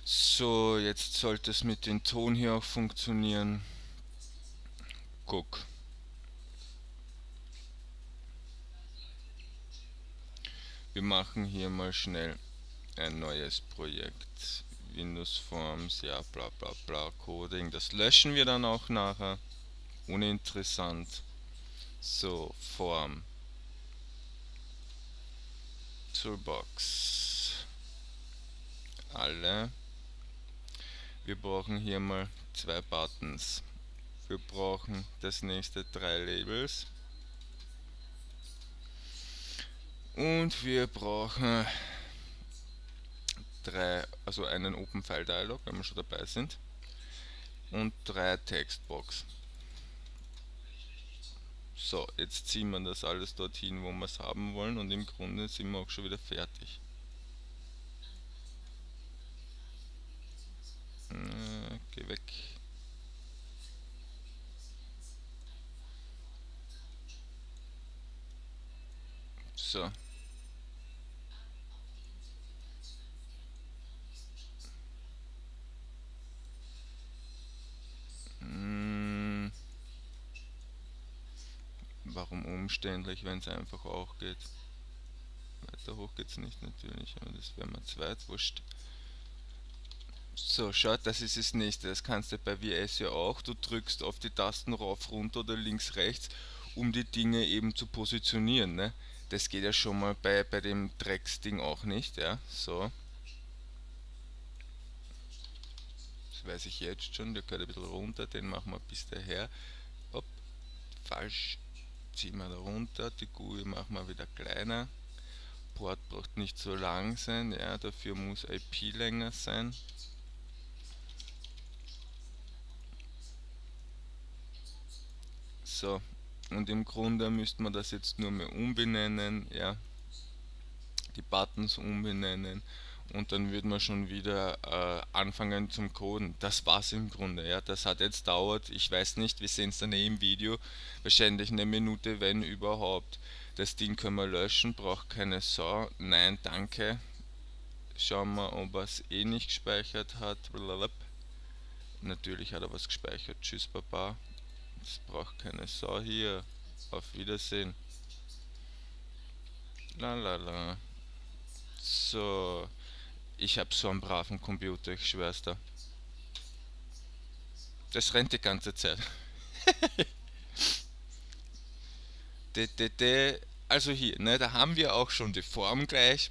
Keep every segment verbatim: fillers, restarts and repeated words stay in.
So, jetzt sollte es mit dem Ton hier auch funktionieren. Guck. Wir machen hier mal schnell ein neues Projekt. Windows Forms, ja, bla bla bla, Coding. Das löschen wir dann auch nachher. Uninteressant. So, Form. Toolbox. Alle. Wir brauchen hier mal zwei Buttons. Wir brauchen das nächste drei Labels. Und wir brauchen drei, also einen Open File Dialog, wenn wir schon dabei sind. Und drei Textbox. So, jetzt ziehen wir das alles dorthin, wo wir es haben wollen, und im Grunde sind wir auch schon wieder fertig. Äh, geh weg. So. Hm, warum umständlich, wenn es einfach auch geht? Weiter hoch geht es nicht natürlich, aber das wäre mal zweit, wurscht. So, schau, das ist das nächste. Das kannst du bei W S ja auch. Du drückst auf die Tasten rauf, runter oder links, rechts, um die Dinge eben zu positionieren. Ne? Das geht ja schon mal bei, bei dem Drecksding auch nicht. Ja, so. Das weiß ich jetzt schon. Der gehört ein bisschen runter. Den machen wir bis daher. Hopp, falsch. Ziehen wir da runter. Die G U I machen wir wieder kleiner. Port braucht nicht so lang sein. Ja, dafür muss I P länger sein. So, und im Grunde müsste man das jetzt nur mehr umbenennen, ja, die Buttons umbenennen, und dann wird man schon wieder äh, anfangen zum Coden. Das war's im Grunde, ja, das hat jetzt dauert, ich weiß nicht, wir sehen es dann eh im Video, wahrscheinlich eine Minute, wenn überhaupt. Das Ding können wir löschen, braucht keine Sau, nein, danke. Schauen wir, ob er es eh nicht gespeichert hat. Natürlich hat er was gespeichert, tschüss Papa. Das braucht keine Sau hier. Auf Wiedersehen. La la la. So. Ich hab so einen braven Computer, ich schwör's dir. Das rennt die ganze Zeit. De, de, de. Also hier, ne, da haben wir auch schon die Form gleich.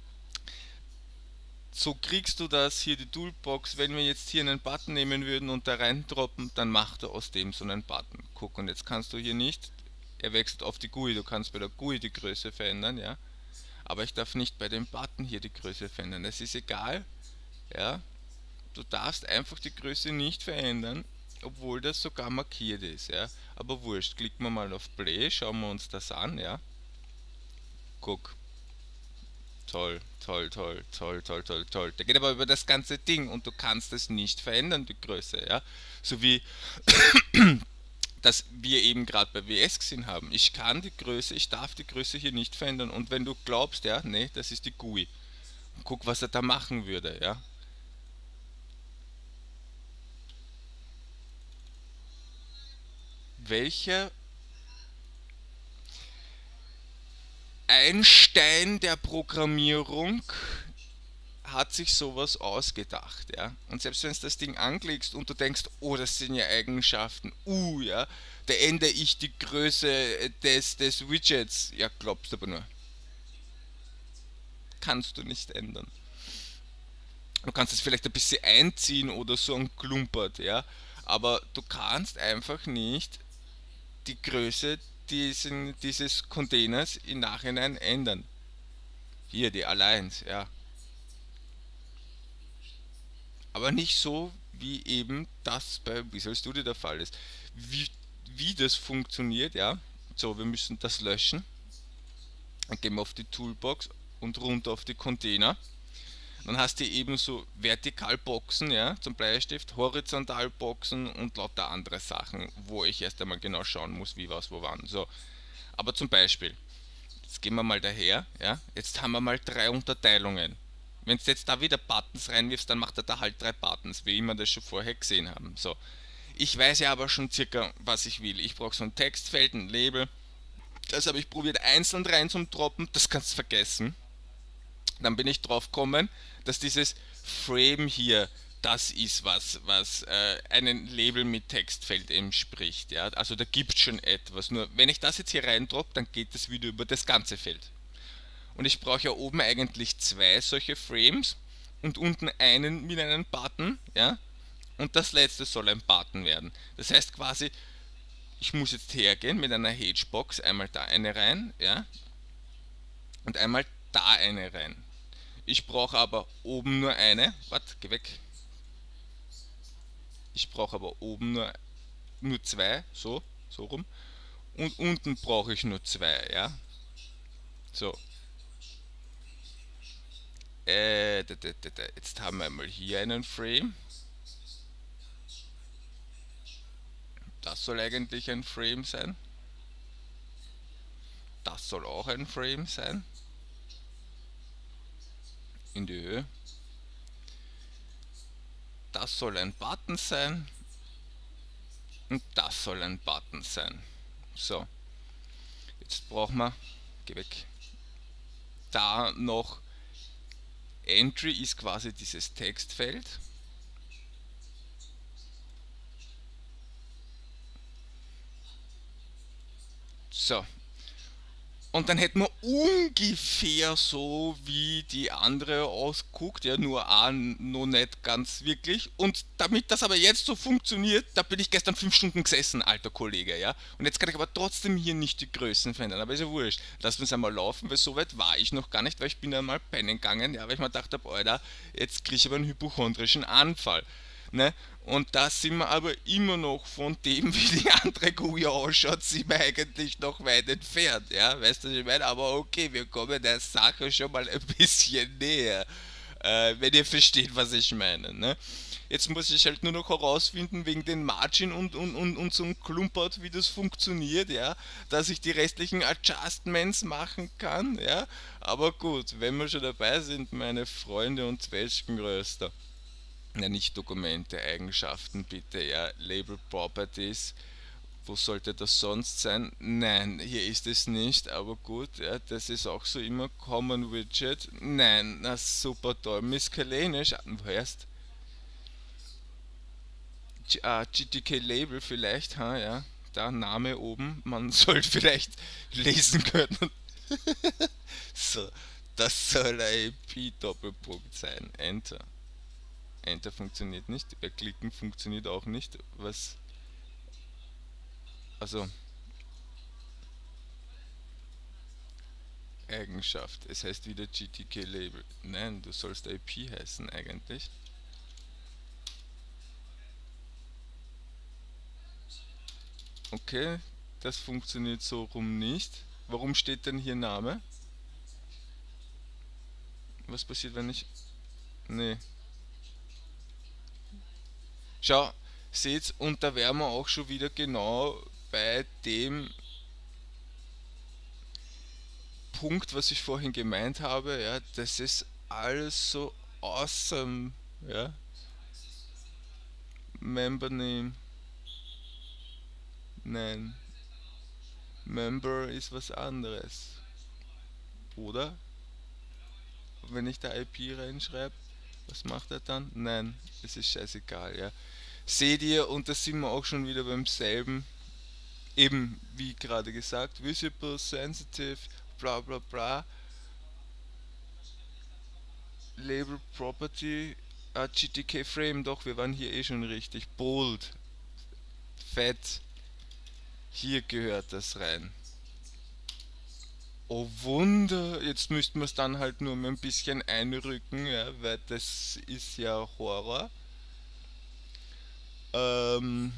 So kriegst du das hier, die Toolbox. Wenn wir jetzt hier einen Button nehmen würden und da reindroppen, dann macht er aus dem so einen Button. Guck, und jetzt kannst du hier nicht, er wechselt auf die G U I, du kannst bei der G U I die Größe verändern, ja. Aber ich darf nicht bei dem Button hier die Größe verändern. Das ist egal, ja. Du darfst einfach die Größe nicht verändern, obwohl das sogar markiert ist, ja. Aber wurscht, klicken wir mal auf Play, schauen wir uns das an, ja. Guck. Toll, toll, toll, toll, toll, toll, toll. Der geht aber über das ganze Ding und du kannst es nicht verändern, die Größe, ja. So wie das wir eben gerade bei W S gesehen haben. Ich kann die Größe, ich darf die Größe hier nicht verändern, und wenn du glaubst, ja, nee, das ist die G U I. Guck, was er da machen würde, ja. Welcher Einstein der Programmierung hat sich sowas ausgedacht, ja. Und selbst wenn du das Ding anklickst und du denkst, oh, das sind ja Eigenschaften, uh, ja, da ändere ich die Größe des, des Widgets. Ja, glaubst aber nur. Kannst du nicht ändern. Du kannst es vielleicht ein bisschen einziehen oder so ein Klumpert, ja. Aber du kannst einfach nicht die Größe diesen, dieses Containers im Nachhinein ändern. Hier, die Alliance, ja. Aber nicht so, wie eben das bei Visual Studio der Fall ist. Wie, wie das funktioniert, ja. So, wir müssen das löschen. Dann gehen wir auf die Toolbox und runter auf die Container. Dann hast du eben so Vertikalboxen, ja, zum Bleistift, Horizontalboxen und lauter andere Sachen, wo ich erst einmal genau schauen muss, wie was wo wann. So, aber zum Beispiel, jetzt gehen wir mal daher, ja, jetzt haben wir mal drei Unterteilungen. Wenn du jetzt da wieder Buttons reinwirfst, dann macht er da halt drei Buttons, wie wir das schon vorher gesehen haben. So. Ich weiß ja aber schon circa, was ich will. Ich brauche so ein Textfeld, ein Label. Das habe ich probiert einzeln rein zum Droppen. Das kannst du vergessen. Dann bin ich drauf gekommen, dass dieses Frame hier das ist, was, was äh, einen Label mit Textfeld entspricht. Ja? Also da gibt es schon etwas. Nur wenn ich das jetzt hier reindroppe, dann geht das wieder über das ganze Feld. Und ich brauche ja oben eigentlich zwei solche Frames und unten einen mit einem Button. Ja? Und das letzte soll ein Button werden. Das heißt quasi, ich muss jetzt hergehen mit einer Hagebox, einmal da eine rein, ja, und einmal da eine rein. Ich brauche aber oben nur eine. Warte, geh weg. Ich brauche aber oben nur, nur zwei, so, so rum. Und unten brauche ich nur zwei, ja. So. Äh, jetzt haben wir mal hier einen Frame. Das soll eigentlich ein Frame sein. Das soll auch ein Frame sein. In die Höhe. Das soll ein Button sein. Und das soll ein Button sein. So. Jetzt brauchen wir, geh weg, da noch Entry ist quasi dieses Textfeld. So. Und dann hätten wir ungefähr so wie die andere ausguckt, ja, nur auch noch nicht ganz wirklich. Und damit das aber jetzt so funktioniert, da bin ich gestern fünf Stunden gesessen, alter Kollege, ja. Und jetzt kann ich aber trotzdem hier nicht die Größen verändern, aber ist ja wurscht. Lassen wir es einmal laufen, weil so weit war ich noch gar nicht, weil ich bin einmal pennen gegangen, ja, weil ich mir gedacht habe, Alter, jetzt kriege ich aber einen hypochondrischen Anfall. Ne? Und da sind wir aber immer noch von dem, wie die andere G U I ausschaut, sind wir eigentlich noch weit entfernt. Ja? Weißt du, was ich meine? Aber okay, wir kommen der Sache schon mal ein bisschen näher. Äh, wenn ihr versteht, was ich meine. Ne? Jetzt muss ich halt nur noch herausfinden, wegen den Margin und, und, und, und so ein Klumpert, wie das funktioniert, ja, dass ich die restlichen Adjustments machen kann, ja. Aber gut, wenn wir schon dabei sind, meine Freunde und Zwetschgenröster. Ja, nicht Dokumente, Eigenschaften, bitte, ja, Label Properties. Wo sollte das sonst sein? Nein, hier ist es nicht, aber gut, ja, das ist auch so immer Common Widget. Nein, na super toll. Miscellaneous, hörst? G ah, G T K Label vielleicht, ha, ja. Da Name oben, man sollte vielleicht lesen können. So, das soll ein I P-Doppelpunkt sein. Enter. Enter funktioniert nicht. Bei Klicken funktioniert auch nicht. Was? Also, Eigenschaft. Es heißt wieder G T K Label. Nein, du sollst I P heißen eigentlich. Okay, das funktioniert so rum nicht. Warum steht denn hier Name? Was passiert, wenn ich... Nee. Schau, seht's, und da wären wir auch schon wieder genau bei dem Punkt, was ich vorhin gemeint habe. Ja, das ist alles so awesome. Ja, Member Name. Nein. Member ist was anderes. Oder? Wenn ich da I P reinschreibe, was macht er dann? Nein, es ist scheißegal, ja. Seht ihr, und da sind wir auch schon wieder beim selben, eben wie gerade gesagt, visible, sensitive, bla bla bla, Label Property, ah, G T K Frame, doch, wir waren hier eh schon richtig, bold, fett, hier gehört das rein. Oh Wunder, jetzt müssten wir es dann halt nur mal ein bisschen einrücken, ja, weil das ist ja Horror. Ähm,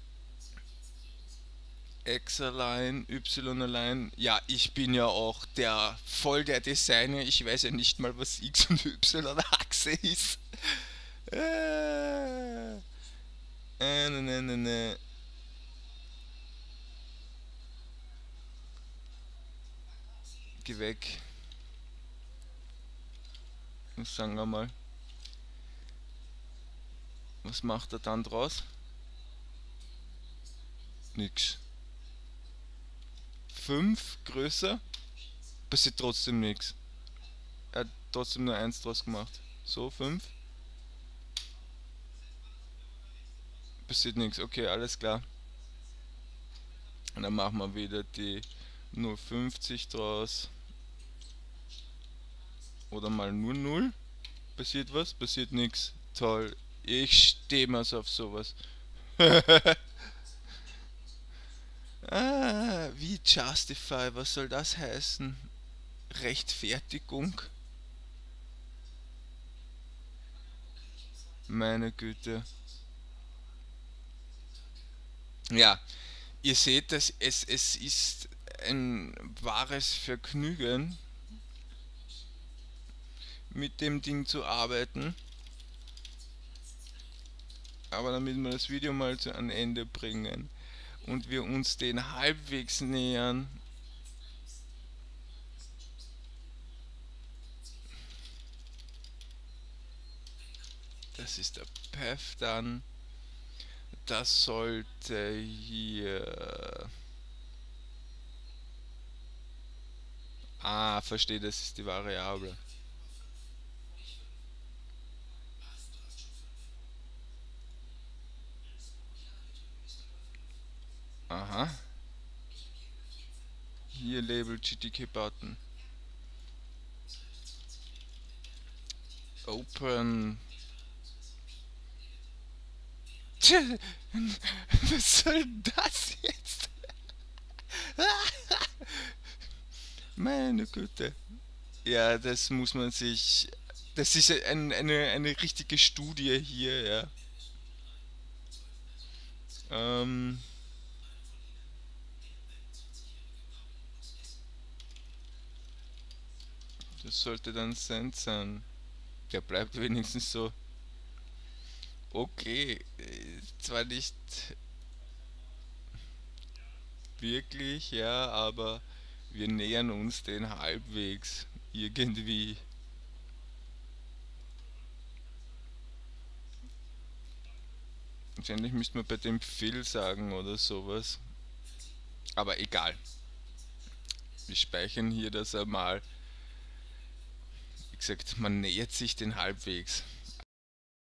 X-Align, Y-Align, ja, ich bin ja auch der voll der Designer, ich weiß ja nicht mal, was X- und Y-Achse ist. Äh, äh, ne, ne, ne, ne. Geh weg. Sagen wir mal. Was macht er dann draus? Nix. fünf größer, passiert trotzdem nichts. Er hat trotzdem nur eins draus gemacht. So, fünf. Passiert nichts. Okay, alles klar. Und dann machen wir wieder die nur fünfzig draus. Oder mal nur null. Passiert was? Passiert nichts. Toll. Ich stehe mal so auf sowas. Ah, wie Justify, was soll das heißen? Rechtfertigung? Meine Güte. Ja, ihr seht, dass es, es ist ein wahres Vergnügen, mit dem Ding zu arbeiten. Aber damit wir das Video mal zu einem Ende bringen und wir uns den halbwegs nähern, das ist der Path dann, das sollte hier, ah, verstehe, das ist die Variable. Aha, hier Label G T K Button, Open. Tja, was soll das jetzt? Meine Güte. Ja, das muss man sich. Das ist ein, eine, eine richtige Studie hier, ja. Ähm, das sollte dann Send sein. Der bleibt wenigstens so. Okay, äh, zwar nicht wirklich, ja, aber wir nähern uns den halbwegs irgendwie. Wahrscheinlich müsste man bei dem Phil sagen oder sowas. Aber egal. Wir speichern hier das einmal. Wie gesagt, man nähert sich den halbwegs.